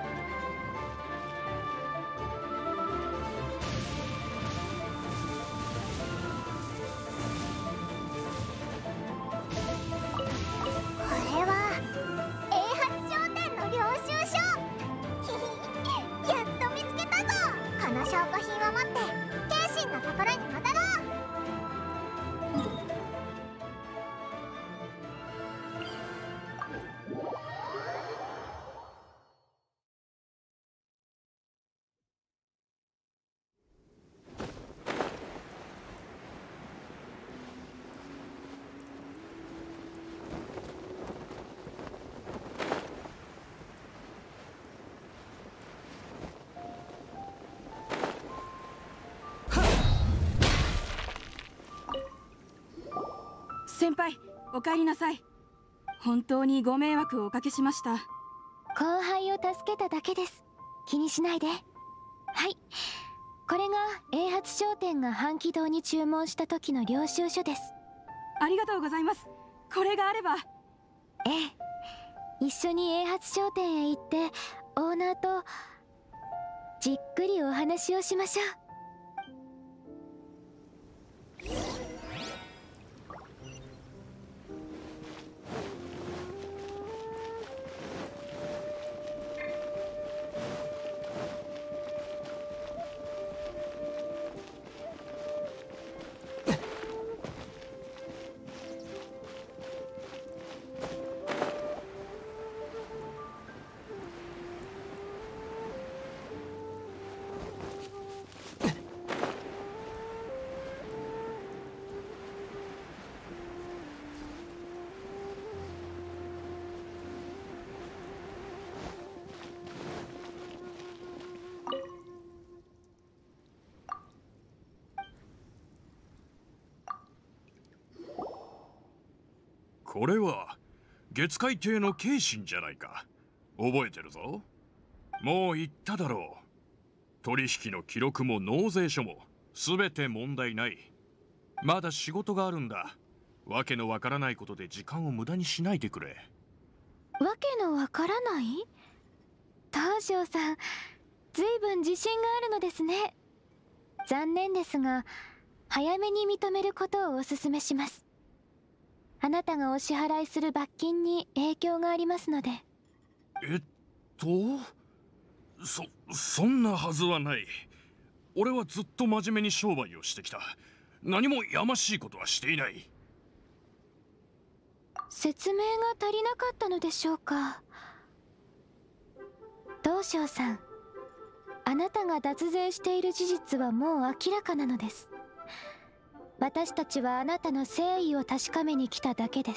これは英発商店の領収書。やっと見つけたぞ。 先輩、お帰りなさい。本当にご迷惑をおかけしました。 後輩を助けただけです。気にしないで。はい、これが英発商店が半気道に注文した時の領収書です。 ありがとうございます。これがあれば。 ええ、一緒に英発商店へ行ってオーナーとじっくりお話をしましょう。 これは月海亭の慶心じゃないか。覚えてるぞ。もう言っただろう。取引の記録も納税書も全て問題ない。まだ仕事があるんだ。わけのわからないことで時間を無駄にしないでくれ。 わけのわからない？東條さん、ずいぶん自信があるのですね。残念ですが、早めに認めることをお勧めします。あなたがお支払いする罰金に影響がありますので。 そんなはずはない。俺はずっと真面目に商売をしてきた。何もやましいことはしていない。 説明が足りなかったのでしょうか。東條さん、あなたが脱税している事実はもう明らかなのです。私たちはあなたの誠意を確かめに来ただけです。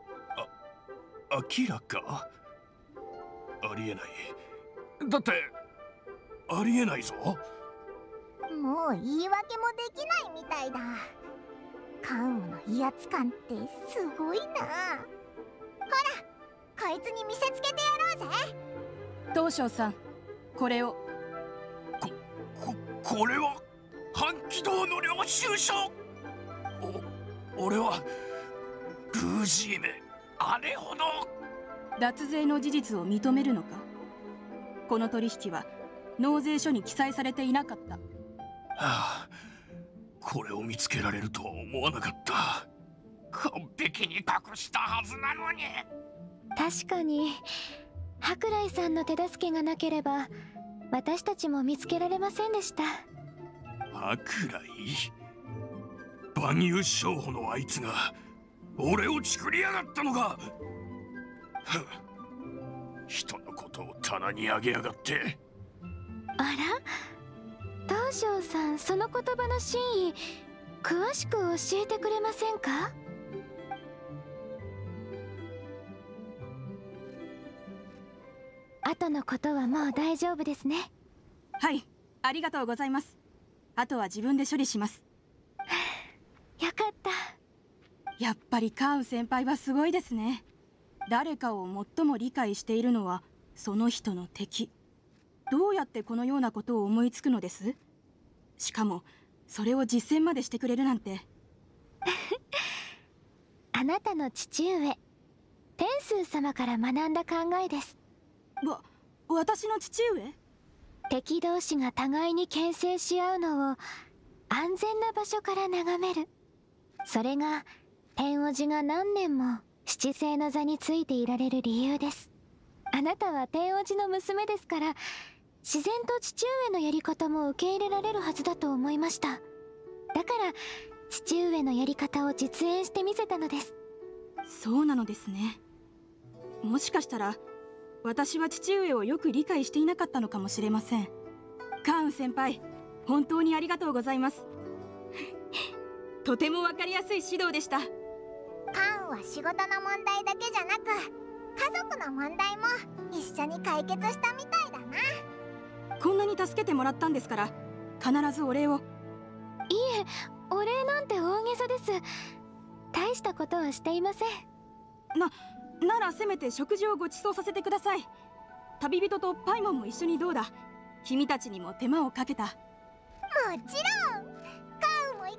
明らか？ありえない。だってありえないぞ。 もう言い訳もできないみたいだ。関羽の威圧感ってすごいな。ほら、こいつに見せつけてやろうぜ。 東條さん、これを。 これは半気道の領収書。俺はルージーメ、あれほど。 脱税の事実を認めるのか。この取引は納税書に記載されていなかった。 はあ、これを見つけられるとは思わなかった。完璧に隠したはずなのに。 確かに舶来さんの手助けがなければ私たちも見つけられませんでした。 舶来？万有商法のあいつが俺を作りやがったのか。人のことを棚にあげやがって。 あら、東條さん、その言葉の真意詳しく教えてくれませんか？後のことはもう大丈夫ですね。 はい、ありがとうございます。あとは自分で処理します。 よかった。 やっぱりカーン先輩はすごいですね。誰かを最も理解しているのはその人の敵。どうやってこのようなことを思いつくのです？しかもそれを実践までしてくれるなんて。 あなたの父上天数様から学んだ考えです。 私の父上？ 敵同士が互いに牽制し合うのを安全な場所から眺める。それが天王寺が何年も七星の座についていられる理由です。あなたは天王寺の娘ですから、自然と父上のやり方も受け入れられるはずだと思いました。だから父上のやり方を実演してみせたのです。 そうなのですね。もしかしたら私は父上をよく理解していなかったのかもしれません。カーン先輩、本当にありがとうございます。とてもわかりやすい指導でした。 カーンは仕事の問題だけじゃなく家族の問題も一緒に解決したみたいだな。 こんなに助けてもらったんですから必ずお礼を。 いえ、お礼なんて大げさです。 大したことはしていません。 ならせめて食事をご馳走させてください。旅人とパイモンも一緒にどうだ。君たちにも手間をかけた。 もちろんカウも行くよ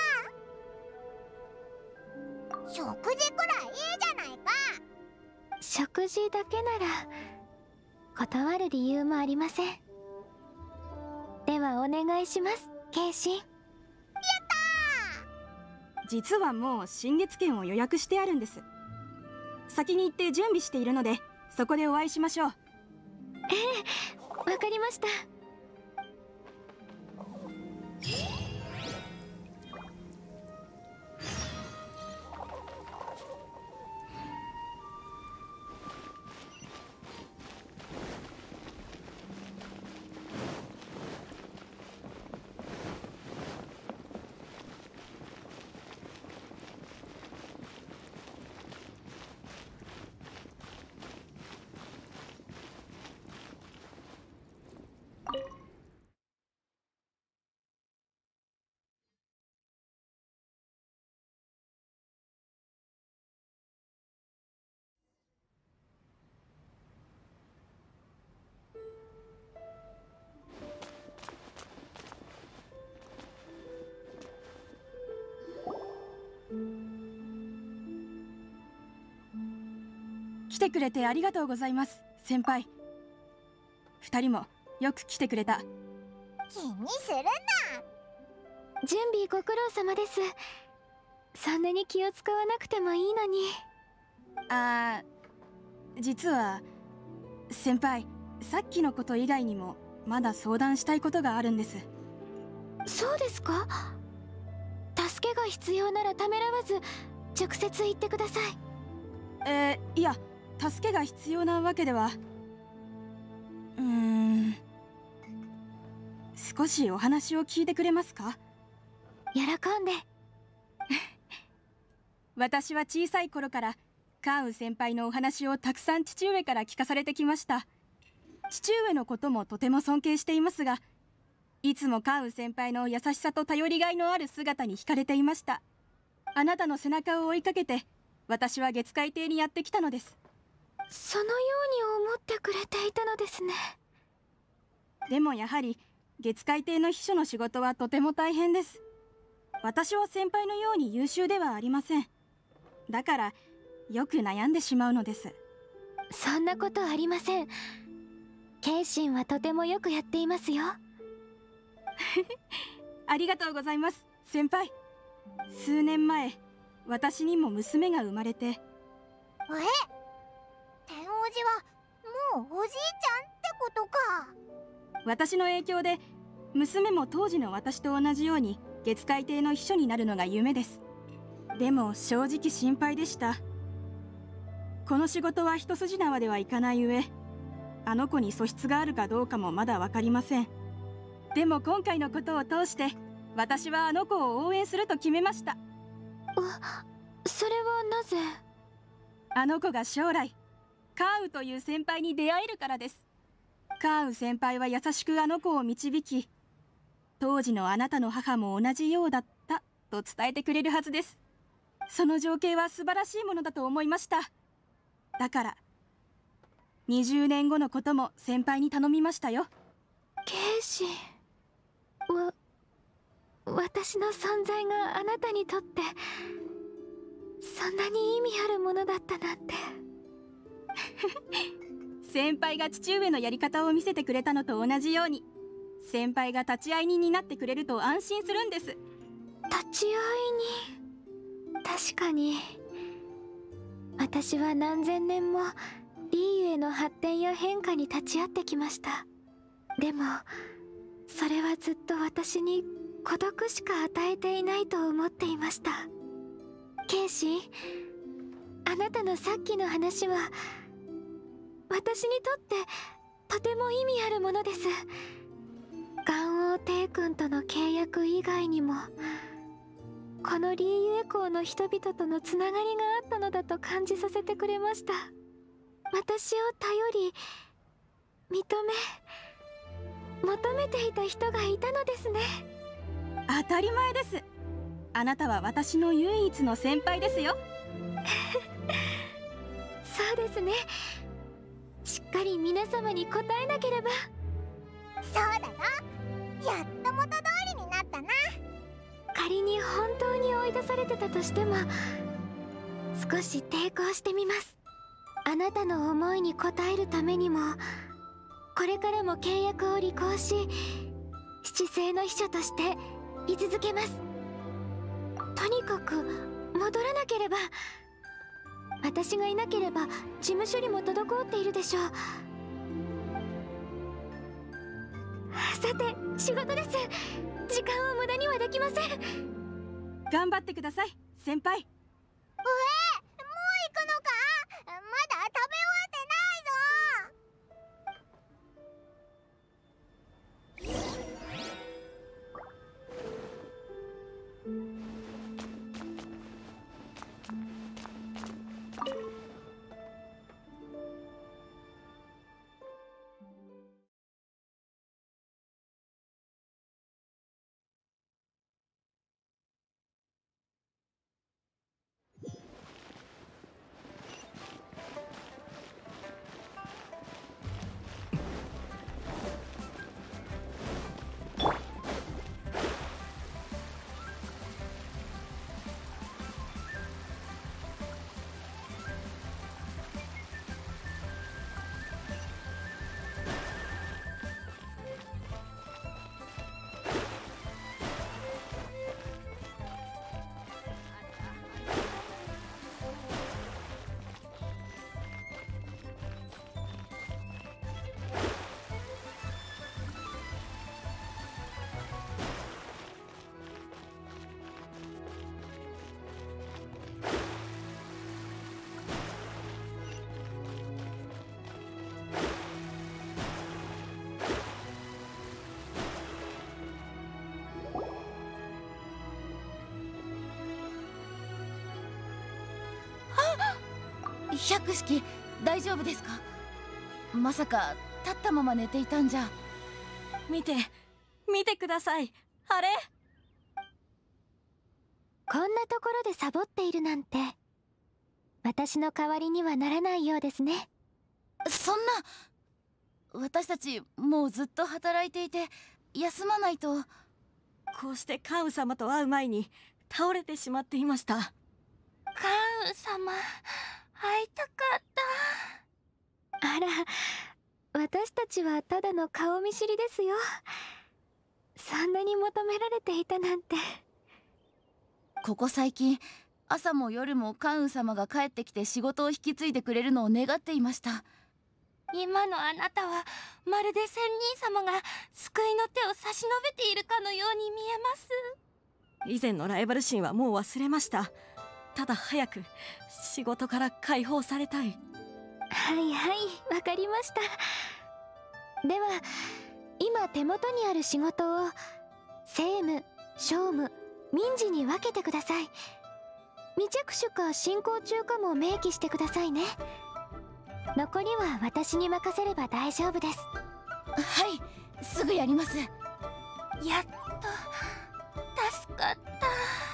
な。食事くらいいいじゃないか。 食事だけなら断る理由もありません。ではお願いします、慶心。やったー。実はもう新月券を予約してあるんです。先に行って準備しているので、そこでお会いしましょう。 ええ、わかりました。 来てくれてありがとうございます、先輩。二人もよく来てくれた。 気にするな。 準備ご苦労様です。そんなに気を使わなくてもいいのに。 実は先輩、さっきのこと以外にもまだ相談したいことがあるんです。 そうですか？助けが必要ならためらわず直接言ってください。 いや、助けが必要なわけでは。少しお話を聞いてくれますか？ 喜んで。 私は小さい頃からカーン先輩のお話をたくさん父上から聞かされてきました。父上のこともとても尊敬していますが、いつもカーン先輩の優しさと頼りがいのある姿に惹かれていました。あなたの背中を追いかけて私は月海邸にやってきたのです。 そのように思ってくれていたのですね。 でもやはり月海邸の秘書の仕事はとても大変です。私は先輩のように優秀ではありません。だからよく悩んでしまうのです。 そんなことありません。慶心はとてもよくやっていますよ。 ありがとうございます、先輩。数年前、私にも娘が生まれて。 天王寺はもうおじいちゃんってことか。 私の影響で娘も当時の私と同じように月海邸の秘書になるのが夢です。でも正直心配でした。この仕事は一筋縄ではいかない上、あの子に素質があるかどうかもまだ分かりません。でも今回のことを通して私はあの子を応援すると決めました。 それはなぜ？ あの子が将来カーウという先輩に出会えるからです。カーウ先輩は優しくあの子を導き、当時のあなたの母も同じようだったと伝えてくれるはずです。その情景は素晴らしいものだと思いました。だから20年後のことも先輩に頼みましたよ。 慶心私の存在があなたにとってそんなに意味あるものだったなんて。 先輩が父上のやり方を見せてくれたのと同じように、先輩が立ち会い人になってくれると安心するんです。 立ち会い人？確かに私は何千年もリーユへの発展や変化に立ち会ってきました。でもそれはずっと私に孤独しか与えていないと思っていました。慶心、あなたのさっきの話は私にとってとても意味あるものです。元王帝君との契約以外にもこのリーユエコーの人々とのつながりがあったのだと感じさせてくれました。私を頼り求めていた人がいたのですね。 当たり前です。 あなたは私の唯一の先輩ですよ。 そうですね。しっかり皆様に応えなければ。 そうだぞ、やっと元通りになったな。 仮に本当に追い出されてたとしても少し抵抗してみます。あなたの思いに応えるためにもこれからも契約を履行し七星の秘書として居続けます。とにかく戻らなければ。私がいなければ事務処理も滞っているでしょう。さて仕事です。時間を無駄にはできません。 頑張ってください先輩。 もう行くのか？まだ食べ終わってないぞ。 百式大丈夫ですか？まさか立ったまま寝ていたんじゃ。 見てください。あれ、 こんなところでサボっているなんて私の代わりにはならないようですね。 そんな、私たちもうずっと働いていて休まないと。 こうしてカウ様と会う前に倒れてしまっていました。 カウ様、会いたかった。 あら、私たちはただの顔見知りですよ。そんなに求められていたなんて。 ここ最近朝も夜も関羽様が帰ってきて仕事を引き継いでくれるのを願っていました。 今のあなたはまるで仙人様が救いの手を差し伸べているかのように見えます。 以前のライバル心はもう忘れました。ただ早く仕事から解放されたい。 はいはい、わかりました。では今手元にある仕事を政務、商務、民事に分けてください。未着手か進行中かも明記してくださいね。残りは私に任せれば大丈夫です。 はい、すぐやります。 やっと助かった。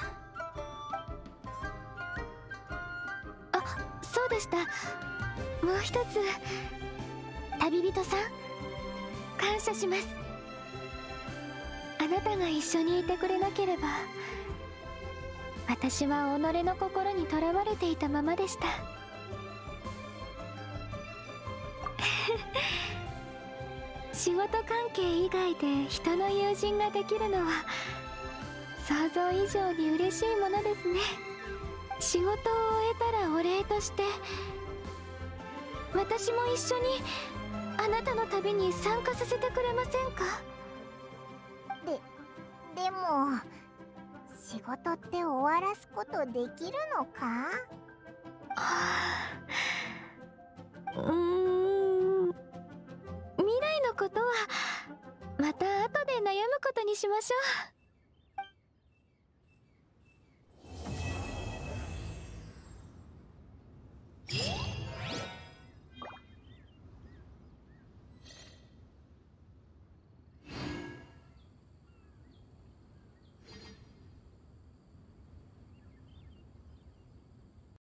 あ、そうでした。もう一つ、旅人さん、感謝します。あなたが一緒にいてくれなければ私は己の心にとらわれていたままでした。仕事関係以外で人の友人ができるのは想像以上に嬉しいものですね。仕事を終えたらお礼として私も一緒にあなたの旅に参加させてくれませんか？ でも仕事って終わらすことできるのか？ 未来のことはまた後で悩むことにしましょう。